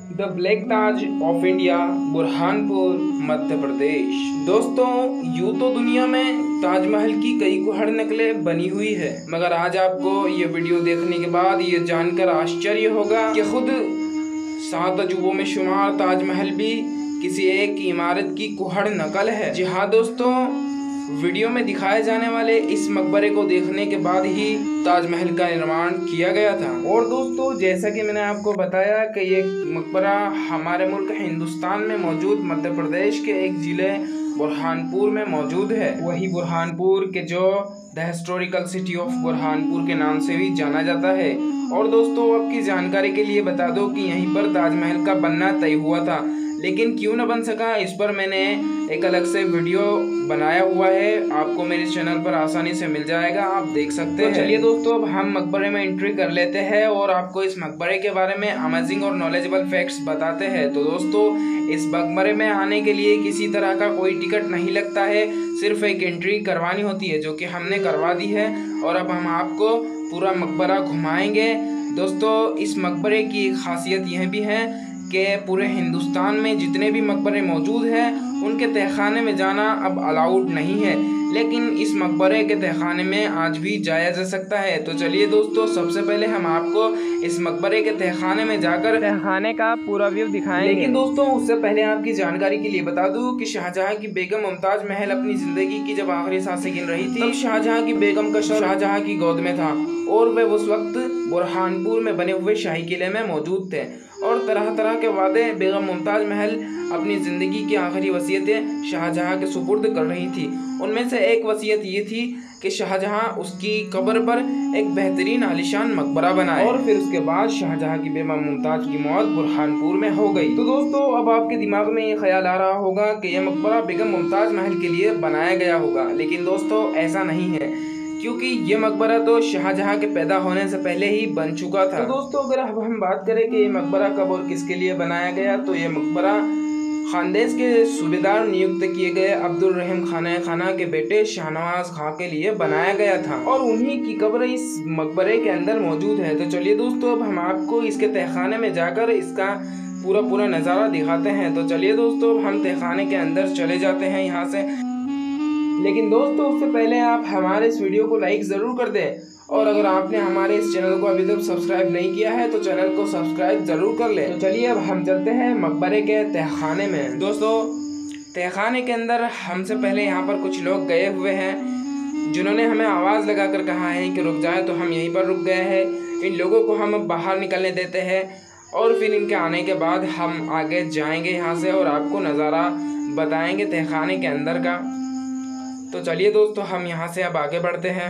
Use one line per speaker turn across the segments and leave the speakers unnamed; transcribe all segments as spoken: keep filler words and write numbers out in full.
The black Taj of India, Burhanpur, Madhya Pradesh. दोस्तों, यूं तो दुनिया में ताजमहल की कई कुहड़ नकलें बनी हुई है, मगर आज आपको ये वीडियो देखने के बाद ये जानकर आश्चर्य होगा कि खुद सात अजूबों में शुमार ताजमहल भी किसी एक इमारत की कुहड़ नकल है। जी हाँ दोस्तों, वीडियो में दिखाए जाने वाले इस मकबरे को देखने के बाद ही ताजमहल का निर्माण किया गया था। और दोस्तों, जैसा कि मैंने आपको बताया कि ये मकबरा हमारे मुल्क हिंदुस्तान में मौजूद मध्य प्रदेश के एक जिले बुरहानपुर में मौजूद है। वही बुरहानपुर के जो the historical city of Burhanpur के नाम से भी जाना जाता है। और दोस्तों, आपकी जानकारी के लिए बता दो कि यहीं पर ताजमहल का बनना तय हुआ था, लेकिन क्यों न बन सका इस पर मैंने एक अलग से वीडियो बनाया हुआ है, आपको मेरे चैनल पर आसानी से मिल जाएगा, आप देख सकते हैं। चलिए दोस्तों, अब हम मकबरे में एंट्री कर लेते हैं और आपको इस मकबरे के बारे में अमेजिंग और नॉलेजेबल फैक्ट्स बताते हैं। तो दोस्तों, इस मकबरे में आने के लिए किसी तरह का कोई टिकट नहीं लगता है, सिर्फ एक एंट्री करवानी होती है, जो कि हमने करवा दी है। और अब हम आपको पूरा मकबरा घुमाएंगे। दोस्तों, इस मकबरे की एक खासियत यह भी है कि पूरे हिंदुस्तान में जितने भी मकबरे मौजूद हैं उनके तहखाने में जाना अब अलाउड नहीं है, लेकिन इस मकबरे के तहखाने में आज भी जाया जा सकता है। तो चलिए दोस्तों, सबसे पहले हम आपको इस मकबरे के तहखाने में जाकर तहखाने का पूरा व्यू दिखाएंगे। लेकिन दोस्तों, उससे पहले आपकी जानकारी के लिए बता दूं कि शाहजहां की बेगम मुमताज महल अपनी जिंदगी की जब आखिरी सांसें गिन रही थी, तब शाहजहां की बेगम का शव शाहजहां की गोद में था और वे उस वक्त बुरहानपुर में बने हुए शाही किले में मौजूद थे। और तरह तरह के वादे बेगम मुमताज महल अपनी ज़िंदगी की आखिरी वसीयतें शाहजहां के सुपुर्द कर रही थी। उनमें से एक वसीयत ये थी कि शाहजहां उसकी कब्र पर एक बेहतरीन आलिशान मकबरा बनाए। और फिर उसके बाद शाहजहां की बेगम मुमताज की मौत बुरहानपुर में हो गई। तो दोस्तों, अब आपके दिमाग में ये ख्याल आ रहा होगा कि यह मकबरा बेगम मुमताज महल के लिए बनाया गया होगा, लेकिन दोस्तों ऐसा नहीं है, क्योंकि ये मकबरा तो शाहजहां के पैदा होने से पहले ही बन चुका था। तो दोस्तों, अगर अब हम बात करें कि ये मकबरा कब और किसके लिए बनाया गया, तो ये मकबरा खानदेश के सूबेदार नियुक्त किए गए अब्दुल रहीम खाना खाना के बेटे शाहनवाज खां के लिए बनाया गया था और उन्हीं की कब्र इस मकबरे के अंदर मौजूद है। तो चलिए दोस्तों, अब हम आपको इसके तहखाने में जाकर इसका पूरा पूरा नज़ारा दिखाते हैं। तो चलिए दोस्तों, हम तहखाने के अंदर चले जाते हैं यहाँ से। लेकिन दोस्तों, उससे पहले आप हमारे इस वीडियो को लाइक ज़रूर कर दें, और अगर आपने हमारे इस चैनल को अभी तक सब्सक्राइब नहीं किया है तो चैनल को सब्सक्राइब ज़रूर कर लें। तो चलिए अब हम चलते हैं मकबरे के तहखाने में। दोस्तों, तहखाने के अंदर हमसे पहले यहाँ पर कुछ लोग गए हुए हैं, जिन्होंने हमें आवाज़ लगा कर कहा है कि रुक जाए, तो हम यहीं पर रुक गए हैं। इन लोगों को हम बाहर निकलने देते हैं और फिर इनके आने के बाद हम आगे जाएंगे यहाँ से और आपको नज़ारा बताएँगे तहखाने के अंदर का। तो चलिए दोस्तों, हम यहाँ से अब आगे बढ़ते हैं।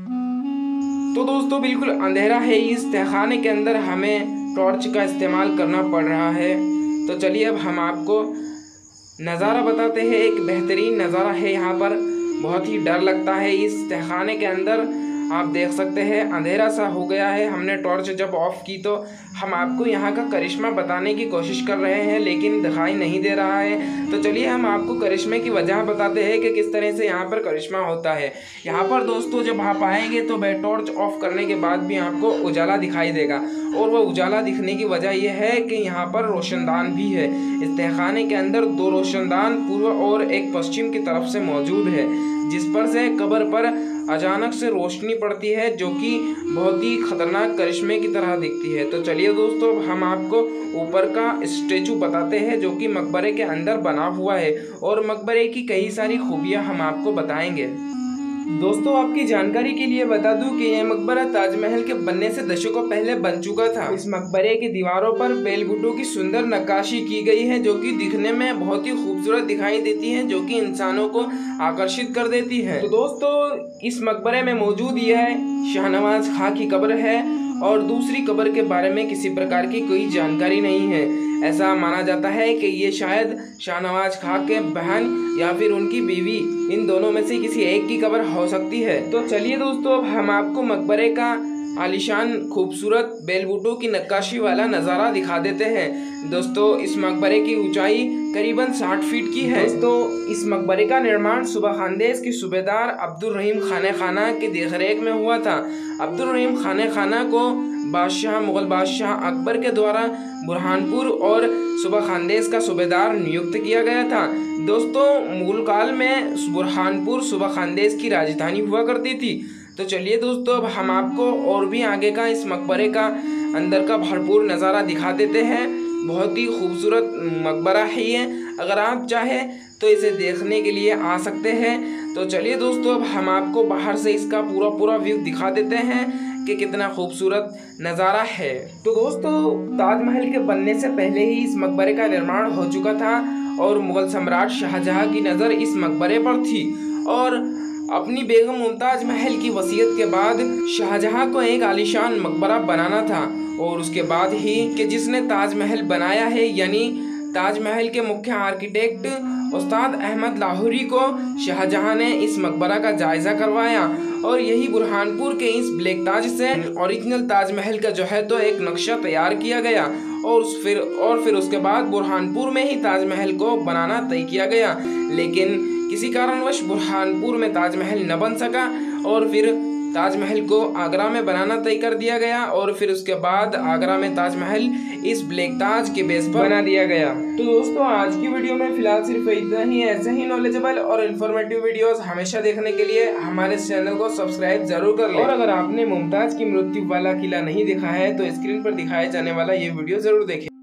तो दोस्तों, बिल्कुल अंधेरा है इस तहखाने के अंदर, हमें टॉर्च का इस्तेमाल करना पड़ रहा है। तो चलिए अब हम आपको नज़ारा बताते हैं। एक बेहतरीन नज़ारा है यहाँ पर, बहुत ही डर लगता है इस तहखाने के अंदर। आप देख सकते हैं अंधेरा सा हो गया है। हमने टॉर्च जब ऑफ की तो हम आपको यहाँ का करिश्मा बताने की कोशिश कर रहे हैं, लेकिन दिखाई नहीं दे रहा है। तो चलिए हम आपको करिश्मे की वजह बताते हैं कि किस तरह से यहाँ पर करिश्मा होता है। यहाँ पर दोस्तों, जब आप आएंगे तो वह टॉर्च ऑफ करने के बाद भी आपको उजाला दिखाई देगा, और वह उजाला दिखने की वजह यह है कि यहाँ पर रोशनदान भी है। इस तहखाने के अंदर दो रोशनदान पूर्व और एक पश्चिम की तरफ से मौजूद है, जिस पर से कब्र पर अचानक से रोशनी पड़ती है, जो कि बहुत ही खतरनाक करिश्मे की तरह दिखती है। तो चलिए दोस्तों, हम आपको ऊपर का स्टेचू बताते हैं जो कि मकबरे के अंदर बना हुआ है, और मकबरे की कई सारी खूबियां हम आपको बताएंगे। दोस्तों, आपकी जानकारी के लिए बता दूं कि यह मकबरा ताजमहल के बनने से दशकों पहले बन चुका था। इस मकबरे की दीवारों पर बेलबूटों की सुंदर नक्काशी की गई है, जो कि दिखने में बहुत ही खूबसूरत दिखाई देती है, जो कि इंसानों को आकर्षित कर देती है। तो दोस्तों, इस मकबरे में मौजूद यह शाहनवाज खां की कब्र है, और दूसरी कब्र के बारे में किसी प्रकार की कोई जानकारी नहीं है। ऐसा माना जाता है कि ये शायद शाहनवाज खां के बहन या फिर उनकी बीवी, इन दोनों में से किसी एक की कब्र हो सकती है। तो चलिए दोस्तों, अब हम आपको मकबरे का आलीशान खूबसूरत बेलबूटों की नक्काशी वाला नज़ारा दिखा देते हैं। दोस्तों इस मकबरे की ऊंचाई करीबन साठ फीट की है। दोस्तों इस मकबरे का निर्माण सूबा खानदेश के सूबेदार अब्दुल रहीम खाने खाना की देखरेख में हुआ था। अब्दुल रहीम खाने खाना को बादशाह मुग़ल बादशाह अकबर के द्वारा बुरहानपुर और सूबा खानदेश का सूबेदार नियुक्त किया गया था। दोस्तों मुगल काल में बुरहानपुर सूबा खानदेश की राजधानी हुआ करती थी। तो चलिए दोस्तों अब हम आपको और भी आगे का इस मकबरे का अंदर का भरपूर नज़ारा दिखा देते हैं। बहुत ही खूबसूरत मकबरा है ये। अगर आप चाहें तो इसे देखने के लिए आ सकते हैं। तो चलिए दोस्तों अब हम आपको बाहर से इसका पूरा पूरा व्यू दिखा देते हैं कि कितना खूबसूरत नज़ारा है। तो दोस्तों ताजमहल के बनने से पहले ही इस मकबरे का निर्माण हो चुका था और मुग़ल सम्राट शाहजहां की नज़र इस मकबरे पर थी और अपनी बेगम मुमताज महल की वसीयत के बाद शाहजहां को एक आलीशान मकबरा बनाना था और उसके बाद ही कि जिसने ताजमहल बनाया है यानी ताजमहल के मुख्य आर्किटेक्ट उस्ताद अहमद लाहौरी को शाहजहां ने इस मकबरा का जायज़ा करवाया और यही बुरहानपुर के इस ब्लैक ताज से ओरिजिनल ताजमहल का जो है तो एक नक्शा तैयार किया गया और फिर और फिर उसके बाद बुरहानपुर में ही ताजमहल को बनाना तय किया गया। लेकिन किसी कारणवश बुरहानपुर में ताजमहल न बन सका और फिर ताजमहल को आगरा में बनाना तय कर दिया गया और फिर उसके बाद आगरा में ताजमहल इस ब्लैक ताज के बेस पर बना दिया गया। तो दोस्तों आज की वीडियो में फिलहाल सिर्फ इतना ही। ऐसे ही नॉलेजेबल और इन्फॉर्मेटिव वीडियोस हमेशा देखने के लिए हमारे चैनल को सब्सक्राइब जरूर कर लें और अगर आपने मुमताज की मृत्यु वाला किला नहीं देखा है तो स्क्रीन पर दिखाए जाने वाला ये वीडियो जरूर देखें।